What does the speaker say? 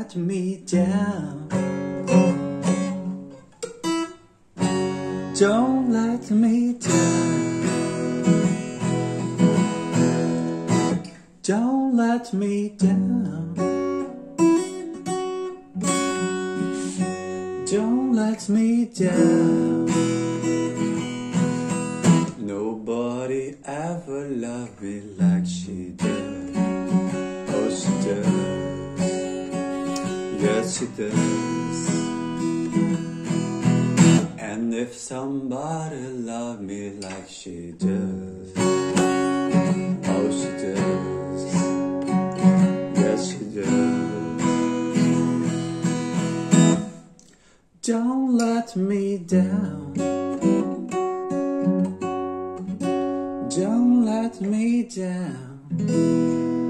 let me down. Don't let me down. Don't let me down. Don't let me down. Nobody ever loved me like she does. Oh, she does. Yes, she does. And if somebody loved me like she does, oh, she does. Yes, she does. Don't let me down. Don't let me down.